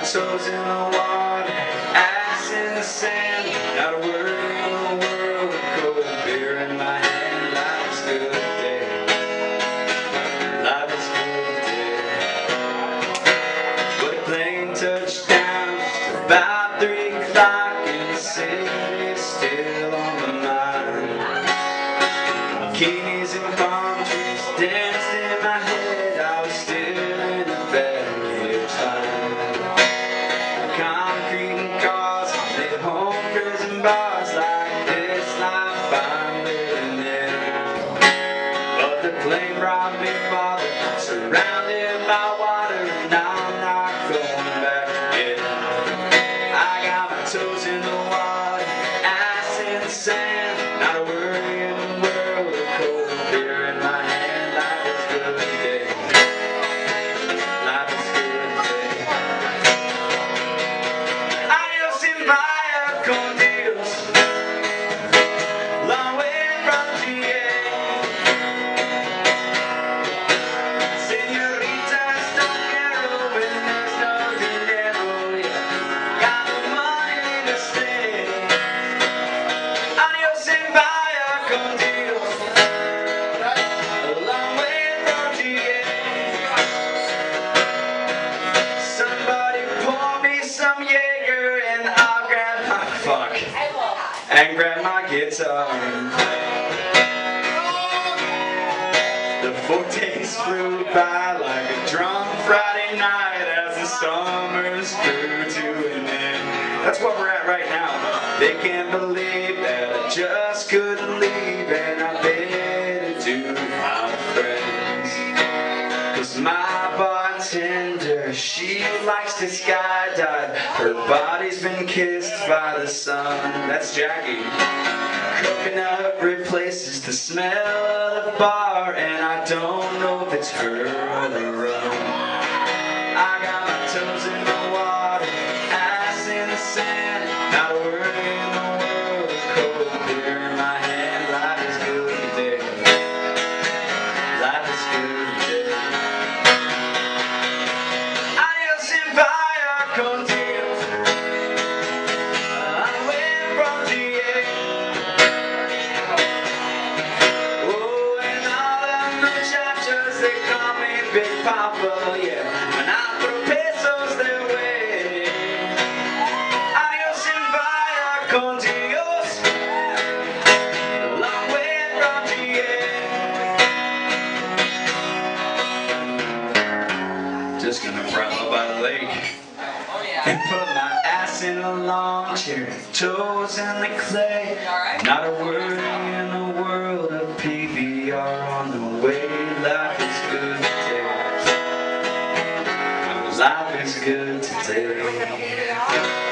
toes in the water, ass in the sand, not a word in the world, cold beer in my hand. Life is good day, life is good day. But a plane touched down just about 3 o'clock, and the city's still on my mind. Bikinis and palm trees danced in my head, I was still in the baggage line. Concrete and cars, lit home prison bars, like this life I'm living in. But the plane brought me farther, surrounded by water, and I'm not going back again. I got my toes in the water, ass in the sand, not a worry in the world, a cold beer in my hand. Life is good day, life is good day. Adios and vaya con Dios, long way from GA. Senoritas don't care when there's no dinero, yeah. Got the money to stay. Adios and vaya con Dios, a long way from GA. Somebody pour me some Jaeger and I'll grab my and grab my guitar. The 4 days flew by like a drunk Friday night as the summers grew to an end. That's what we're at right now. They can't believe that I just couldn't leave, and I better do my friends. 'Cause my bartender, she likes to skydive. Her body's been kissed by the sun. That's Jackie. Coconut replaces the smell of the bar, and I don't know if it's her or the rum. I got my toes in the water, ass in the sand, not a word in the world, cold beer in my hand. Life is good today, life is good today. Adios and vaya con Dios, I'm away from GA. Oh, and all the muchachos, they call me Big Papa, yeah, when I throw pesos their way. Adios and vaya con Dios, a long way from GA. Just gonna run up by the lake and put my ass in a lawn chair, toes in the clay. Not a word in the world of PBR on the way. Life is good today, life is good today.